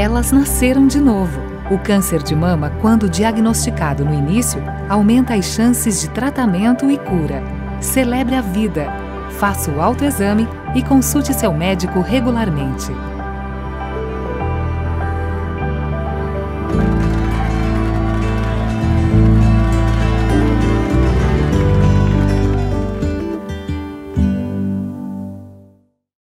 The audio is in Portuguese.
elas nasceram de novo. O câncer de mama, quando diagnosticado no início, aumenta as chances de tratamento e cura. Celebre a vida. Faça o autoexame e consulte seu médico regularmente.